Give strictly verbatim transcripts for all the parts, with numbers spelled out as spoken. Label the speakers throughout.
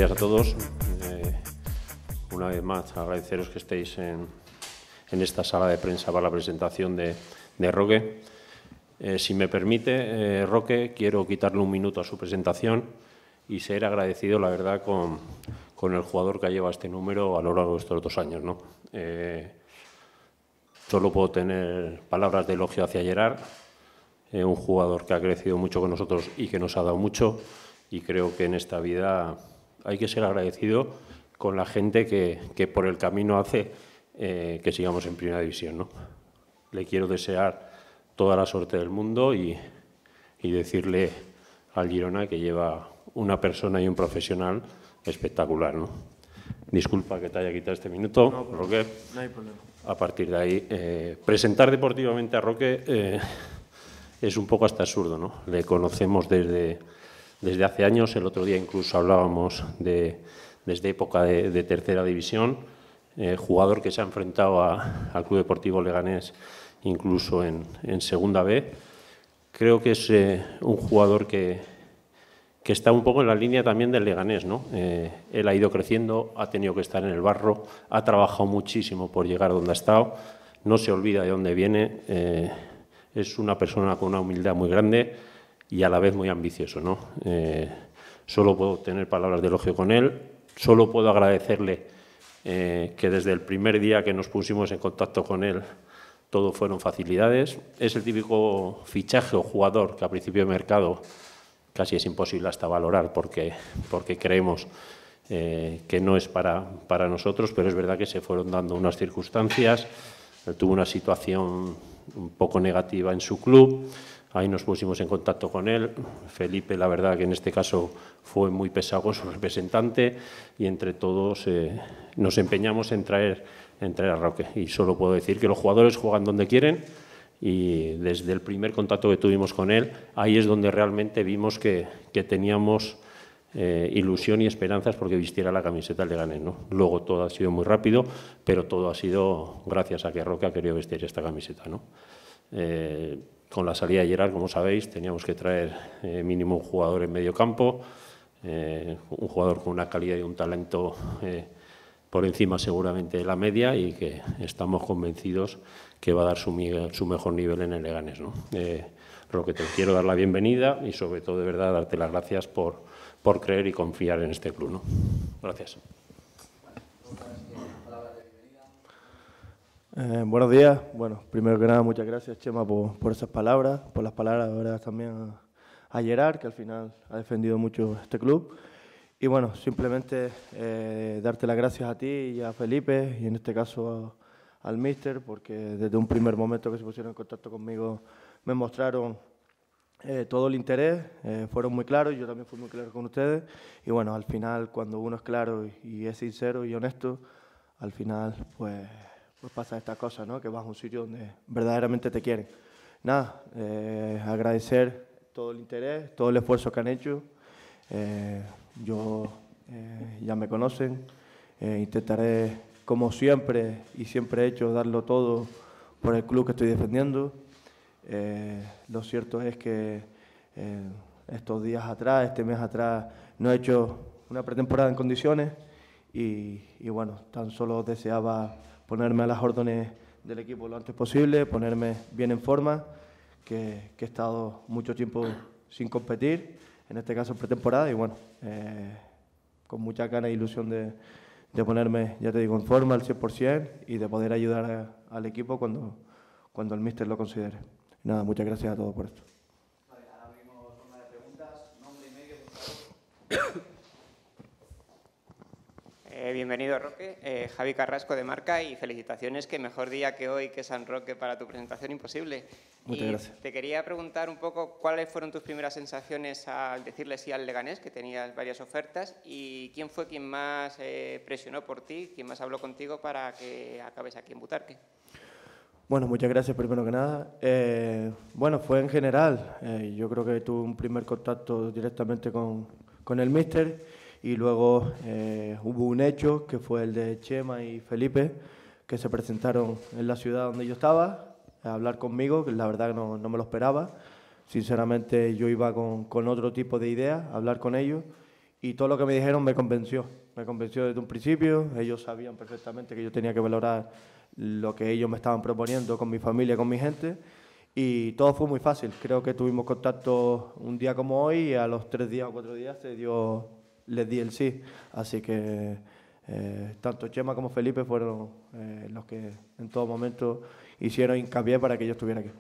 Speaker 1: días a todos. Eh, una vez más, agradeceros que estéis en, en esta sala de prensa para la presentación de, de Roque. Eh, si me permite, eh, Roque, quiero quitarle un minuto a su presentación y ser agradecido, la verdad, con, con el jugador que ha llevado este número a lo largo de estos dos años, ¿no? Eh, solo puedo tener palabras de elogio hacia Gerard, eh, un jugador que ha crecido mucho con nosotros y que nos ha dado mucho, y creo que en esta vida hay que ser agradecido con la gente que, que por el camino hace eh, que sigamos en Primera División, ¿no? Le quiero desear toda la suerte del mundo y, y decirle al Girona que lleva una persona y un profesional espectacular, ¿no? Disculpa que te haya quitado este minuto, no, Roque.
Speaker 2: No hay problema.
Speaker 1: A partir de ahí, eh, presentar deportivamente a Roque eh, es un poco hasta absurdo, ¿no? Le conocemos desde, desde hace años. El otro día incluso hablábamos de desde época de, de tercera división, eh, jugador que se ha enfrentado a, al Club Deportivo Leganés incluso en, en segunda B. Creo que es eh, un jugador que, que está un poco en la línea también del Leganés, ¿no? Eh, él ha ido creciendo, ha tenido que estar en el barro, ha trabajado muchísimo por llegar donde ha estado, no se olvida de dónde viene, eh, es una persona con una humildad muy grande y a la vez muy ambicioso, ¿no? Eh, solo puedo tener palabras de elogio con él, solo puedo agradecerle eh, que desde el primer día que nos pusimos en contacto con él todo fueron facilidades. Es el típico fichaje o jugador que a principio de mercado casi es imposible hasta valorar porque, porque creemos eh, que no es para, para nosotros, pero es verdad que se fueron dando unas circunstancias. Él tuvo una situación un poco negativa en su club, ahí nos pusimos en contacto con él. Felipe, la verdad que en este caso fue muy pesado con su representante y entre todos eh, nos empeñamos en traer, en traer a Roque. Y solo puedo decir que los jugadores juegan donde quieren y desde el primer contacto que tuvimos con él, ahí es donde realmente vimos que, que teníamos eh, ilusión y esperanzas porque vistiera la camiseta del Leganés, ¿no? Luego todo ha sido muy rápido, pero todo ha sido gracias a que Roque ha querido vestir esta camiseta, ¿no? Eh, con la salida de Gerard, como sabéis, teníamos que traer eh, mínimo un jugador en medio campo, eh, un jugador con una calidad y un talento eh, por encima seguramente de la media y que estamos convencidos que va a dar su, su mejor nivel en el Leganés, ¿no? Eh, Roque, te quiero dar la bienvenida y sobre todo de verdad darte las gracias por, por creer y confiar en este club, ¿no? Gracias.
Speaker 2: Eh, buenos días. Bueno, primero que nada, muchas gracias, Chema, por, por esas palabras, por las palabras ahora también a, a Gerard, que al final ha defendido mucho este club. Y bueno, simplemente eh, darte las gracias a ti y a Felipe, y en este caso a, al míster, porque desde un primer momento que se pusieron en contacto conmigo me mostraron eh, todo el interés, eh, fueron muy claros, yo también fui muy claro con ustedes. Y bueno, al final, cuando uno es claro y, y es sincero y honesto, al final, pues... pues pasa esta cosa, ¿no? Que vas a un sitio donde verdaderamente te quieren. Nada, eh, agradecer todo el interés, todo el esfuerzo que han hecho. Eh, yo, eh, ya me conocen, eh, intentaré, como siempre y siempre he hecho, darlo todo por el club que estoy defendiendo. Eh, lo cierto es que eh, estos días atrás, este mes atrás, no he hecho una pretemporada en condiciones y, y bueno, tan solo deseaba ponerme a las órdenes del equipo lo antes posible, ponerme bien en forma, que, que he estado mucho tiempo sin competir, en este caso pretemporada, y bueno, eh, con mucha ganas e ilusión de, de ponerme, ya te digo, en forma al cien por cien y de poder ayudar a, al equipo cuando, cuando el míster lo considere. Nada, muchas gracias a todos por esto.
Speaker 3: Vale, ahora abrimos ronda de preguntas. Nombre y medio, por favor. Eh, bienvenido, Roque. Eh, Javi Carrasco, de Marca, y felicitaciones, que mejor día que hoy, que San Roque, para tu presentación, imposible.
Speaker 2: Muchas
Speaker 3: y
Speaker 2: gracias.
Speaker 3: Te quería preguntar un poco cuáles fueron tus primeras sensaciones al decirle sí al Leganés, que tenías varias ofertas, y quién fue quien más eh, presionó por ti, quién más habló contigo para que acabes aquí en Butarque.
Speaker 2: Bueno, muchas gracias primero que nada. Eh, bueno, fue en general. Eh, yo creo que tuve un primer contacto directamente con, con el míster. Y luego eh, hubo un hecho que fue el de Chema y Felipe, que se presentaron en la ciudad donde yo estaba a hablar conmigo, que la verdad que no, no me lo esperaba. Sinceramente yo iba con, con otro tipo de ideas, a hablar con ellos, y todo lo que me dijeron me convenció, me convenció desde un principio. Ellos sabían perfectamente que yo tenía que valorar lo que ellos me estaban proponiendo con mi familia, con mi gente, y todo fue muy fácil. Creo que tuvimos contacto un día como hoy y a los tres días o cuatro días se dio, les di el sí. Así que eh, tanto Chema como Felipe fueron eh, los que en todo momento hicieron hincapié para que yo estuviera aquí.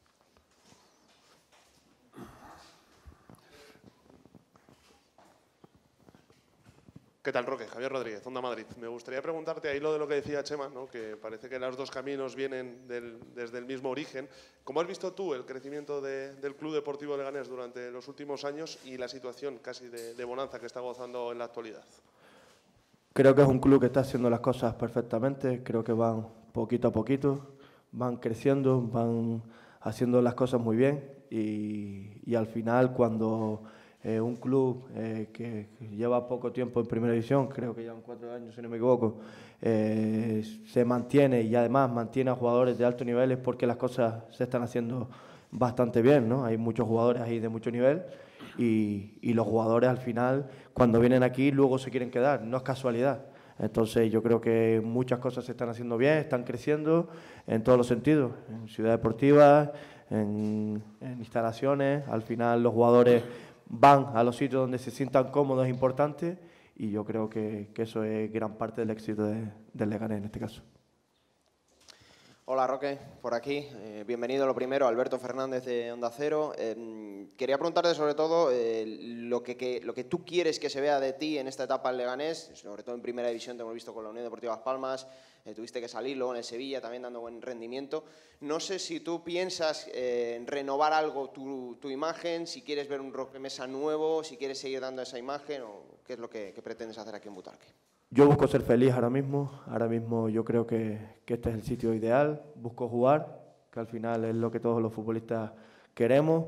Speaker 4: ¿Qué tal, Roque? Javier Rodríguez, Onda Madrid. Me gustaría preguntarte ahí lo de lo que decía Chema, ¿no? Que parece que los dos caminos vienen del, desde el mismo origen. ¿Cómo has visto tú el crecimiento de, del Club Deportivo Leganés durante los últimos años y la situación casi de, de bonanza que está gozando en la actualidad?
Speaker 2: Creo que es un club que está haciendo las cosas perfectamente. Creo que van poquito a poquito, van creciendo, van haciendo las cosas muy bien y, y al final cuando... Eh, un club eh, que lleva poco tiempo en Primera División, creo que llevan cuatro años si no me equivoco, eh, se mantiene y además mantiene a jugadores de alto nivel es porque las cosas se están haciendo bastante bien, ¿no? Hay muchos jugadores ahí de mucho nivel y, y los jugadores al final cuando vienen aquí luego se quieren quedar, no es casualidad. Entonces yo creo que muchas cosas se están haciendo bien, están creciendo en todos los sentidos, en ciudad deportiva, en, en instalaciones, al final los jugadores van a los sitios donde se sientan cómodos e importantes y yo creo que, que eso es gran parte del éxito de, del Leganés en este caso.
Speaker 5: Hola Roque, por aquí. Eh, bienvenido lo primero, Alberto Fernández de Onda Cero. Eh, quería preguntarte sobre todo eh, lo, que, que, lo que tú quieres que se vea de ti en esta etapa en Leganés, sobre todo en Primera División te hemos visto con la Unión Deportiva Las Palmas, eh, tuviste que salir luego en el Sevilla también dando buen rendimiento. No sé si tú piensas eh, en renovar algo tu, tu imagen, si quieres ver un Roque Mesa nuevo, si quieres seguir dando esa imagen o qué es lo que, que pretendes hacer aquí en Butarque.
Speaker 2: Yo busco ser feliz ahora mismo, ahora mismo yo creo que, que este es el sitio ideal, busco jugar, que al final es lo que todos los futbolistas queremos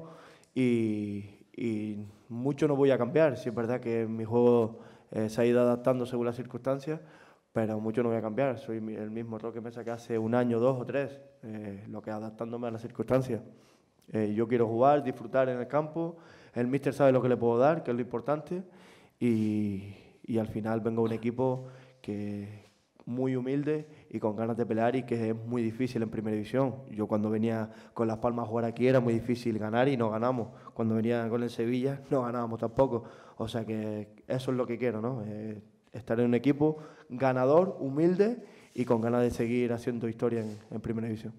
Speaker 2: y, y mucho no voy a cambiar, si es verdad que mi juego eh, se ha ido adaptando según las circunstancias, pero mucho no voy a cambiar, soy el mismo Roque Mesa que hace un año, dos o tres, eh, lo que adaptándome a las circunstancias. Eh, yo quiero jugar, disfrutar en el campo, el míster sabe lo que le puedo dar, que es lo importante y... y al final vengo a un equipo que muy humilde y con ganas de pelear y que es muy difícil en Primera División. Yo cuando venía con Las Palmas a jugar aquí era muy difícil ganar y no ganamos. Cuando venía con el Sevilla no ganábamos tampoco. O sea que eso es lo que quiero, ¿no? Eh, estar en un equipo ganador, humilde y con ganas de seguir haciendo historia en, en Primera División.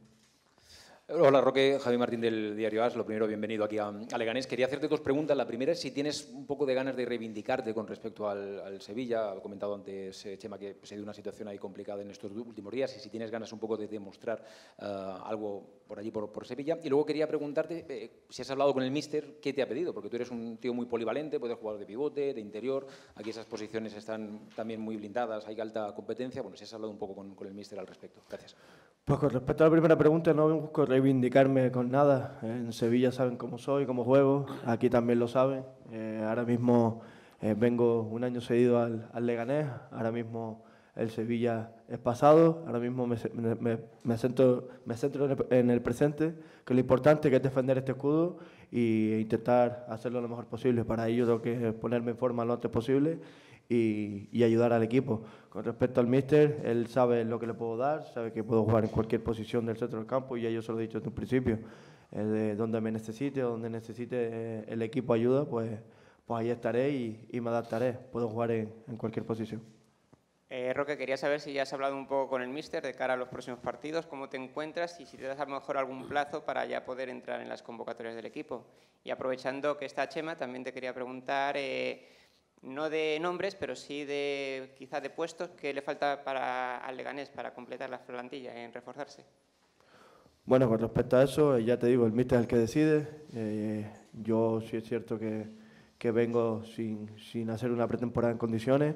Speaker 6: Hola Roque, Javi Martín del Diario As. Lo primero, bienvenido aquí a, a Leganés. Quería hacerte dos preguntas. La primera es si tienes un poco de ganas de reivindicarte con respecto al, al Sevilla. Ha comentado antes eh, Chema que se dio una situación ahí complicada en estos últimos días y si tienes ganas un poco de demostrar uh, algo por allí, por, por Sevilla. Y luego quería preguntarte eh, si has hablado con el míster, ¿qué te ha pedido? Porque tú eres un tío muy polivalente, puedes jugar de pivote, de interior. Aquí esas posiciones están también muy blindadas, hay alta competencia. Bueno, si has hablado un poco con, con el míster al respecto. Gracias.
Speaker 2: Pues con respecto a la primera pregunta, no busco reivindicarme con nada. En Sevilla saben cómo soy, cómo juego. Aquí también lo saben. Eh, ahora mismo eh, vengo un año cedido al, al Leganés. Ahora mismo el Sevilla es pasado. Ahora mismo me, me, me, centro, me centro en el, en el presente, que es lo importante, que es defender este escudo e intentar hacerlo lo mejor posible. Para ello tengo que ponerme en forma lo antes posible y, y ayudar al equipo. Con respecto al míster, él sabe lo que le puedo dar, sabe que puedo jugar en cualquier posición del centro del campo y ya yo se lo he dicho desde un principio. Eh, de donde me necesite, donde necesite eh, el equipo ayuda, pues, pues ahí estaré y, y me adaptaré. Puedo jugar en, en cualquier posición.
Speaker 3: Eh, Roque, quería saber si ya has hablado un poco con el míster de cara a los próximos partidos, cómo te encuentras y si te das a lo mejor algún plazo para ya poder entrar en las convocatorias del equipo. Y aprovechando que está Chema, también te quería preguntar... Eh, no de nombres, pero sí de quizás de puestos que le falta para al Leganés para completar la plantilla, en reforzarse.
Speaker 2: Bueno, con respecto a eso, ya te digo, el míster es el que decide. Eh, yo sí es cierto que, que vengo sin, sin hacer una pretemporada en condiciones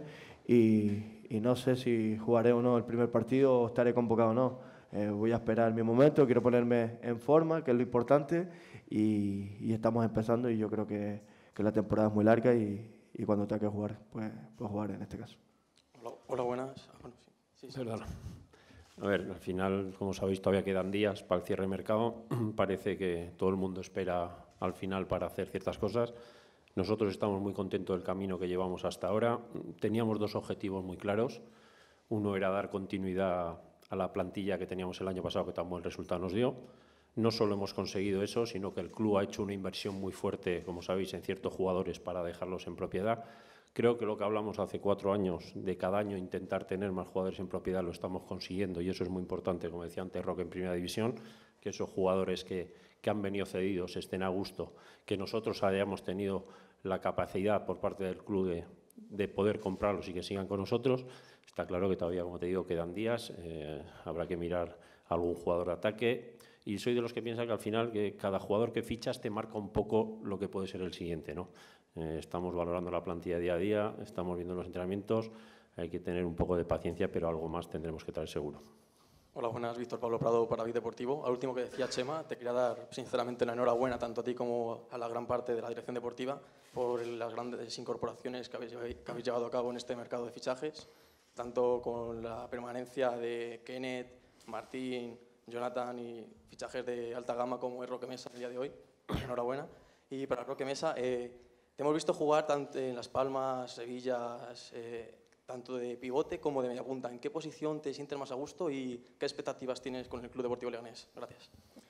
Speaker 2: y, y no sé si jugaré o no el primer partido o estaré convocado o no. Eh, voy a esperar mi momento, quiero ponerme en forma, que es lo importante, y, y estamos empezando y yo creo que, que la temporada es muy larga y y cuando tenga que jugar, pues, pues jugar en este caso.
Speaker 7: Hola, hola buenas. Bueno, sí, sí, sí.
Speaker 1: Perdón. A ver, al final, como sabéis, todavía quedan días para el cierre de mercado. Parece que todo el mundo espera al final para hacer ciertas cosas. Nosotros estamos muy contentos del camino que llevamos hasta ahora. Teníamos dos objetivos muy claros. Uno era dar continuidad a la plantilla que teníamos el año pasado, que tan buen resultado nos dio. No solo hemos conseguido eso, sino que el club ha hecho una inversión muy fuerte, como sabéis, en ciertos jugadores para dejarlos en propiedad. Creo que lo que hablamos hace cuatro años, de cada año intentar tener más jugadores en propiedad, lo estamos consiguiendo y eso es muy importante, como decía antes Roque, en Primera División, que esos jugadores que, que han venido cedidos estén a gusto, que nosotros hayamos tenido la capacidad por parte del club de, de poder comprarlos y que sigan con nosotros. Está claro que todavía, como te digo, quedan días, eh, habrá que mirar a algún jugador de ataque. Y soy de los que piensan que al final que cada jugador que fichas te marca un poco lo que puede ser el siguiente, ¿no? Eh, estamos valorando la plantilla día a día, estamos viendo los entrenamientos, hay que tener un poco de paciencia, pero algo más tendremos que traer seguro.
Speaker 7: Hola, buenas. Víctor Pablo Prado para Vid Deportivo. Al último que decía Chema, te quería dar sinceramente la enhorabuena tanto a ti como a la gran parte de la dirección deportiva por las grandes incorporaciones que habéis, que habéis llevado a cabo en este mercado de fichajes, tanto con la permanencia de Kenneth, Martín, Jonathan y fichajes de alta gama como es Roque Mesa el día de hoy. Enhorabuena. Y para Roque Mesa, eh, te hemos visto jugar tanto en Las Palmas, Sevilla, eh, tanto de pivote como de media punta. ¿En qué posición te sientes más a gusto y qué expectativas tienes con el Club Deportivo Leganés? Gracias.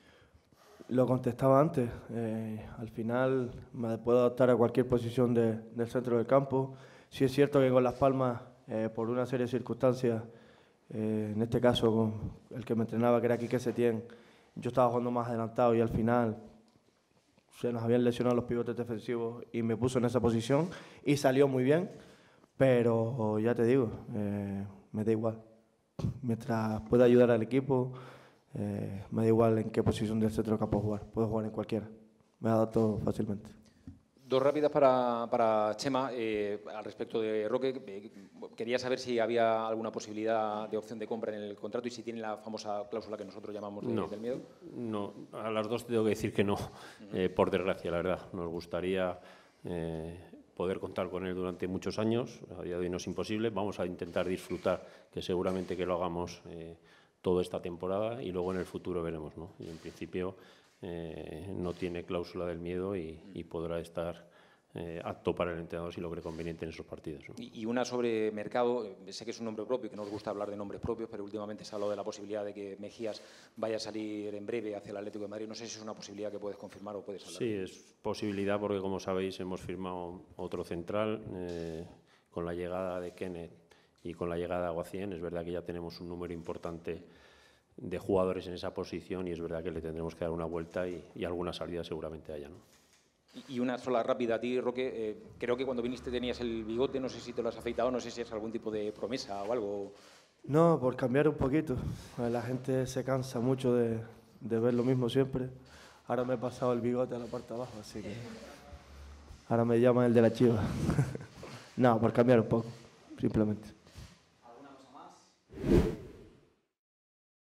Speaker 2: Lo contestaba antes. Eh, al final me puedo adaptar a cualquier posición de, del centro del campo. Sí es cierto que con Las Palmas, eh, por una serie de circunstancias, Eh, en este caso, con el que me entrenaba, que era Quique Setién, yo estaba jugando más adelantado y al final se nos habían lesionado los pivotes defensivos y me puso en esa posición y salió muy bien, pero ya te digo, eh, me da igual. Mientras pueda ayudar al equipo, eh, me da igual en qué posición del centro del campo jugar. Puedo jugar en cualquiera, me adapto fácilmente.
Speaker 6: Dos rápidas para, para Chema. Eh, al respecto de Roque, eh, quería saber si había alguna posibilidad de opción de compra en el contrato y si tiene la famosa cláusula que nosotros llamamos de,
Speaker 1: no,
Speaker 6: del miedo.
Speaker 1: No, a las dos tengo que decir que no, uh-huh. eh, por desgracia, la verdad. Nos gustaría eh, poder contar con él durante muchos años, a día de hoy no es imposible. Vamos a intentar disfrutar, que seguramente que lo hagamos eh, toda esta temporada y luego en el futuro veremos, ¿no? Y en principio Eh, no tiene cláusula del miedo y, y podrá estar eh, apto para el entrenador si lo cree conveniente en esos partidos, ¿no?
Speaker 6: Y, y una sobre mercado, sé que es un nombre propio, que no os gusta hablar de nombres propios, pero últimamente se ha hablado de la posibilidad de que Mejías vaya a salir en breve hacia el Atlético de Madrid. No sé si es una posibilidad que puedes confirmar o puedes hablar.
Speaker 1: Sí, es posibilidad porque, como sabéis, hemos firmado otro central eh, con la llegada de Kenneth y con la llegada de Aguacien. Es verdad que ya tenemos un número importante de jugadores en esa posición y es verdad que le tendremos que dar una vuelta y, y alguna salida seguramente haya, ¿no?
Speaker 6: Y una sola rápida a ti, Roque. Eh, creo que cuando viniste tenías el bigote, no sé si te lo has afeitado, no sé si es algún tipo de promesa o algo.
Speaker 2: No, por cambiar un poquito. La gente se cansa mucho de, de ver lo mismo siempre. Ahora me he pasado el bigote a la parte de abajo, así que ahora me llaman el de la chiva. No, por cambiar un poco, simplemente.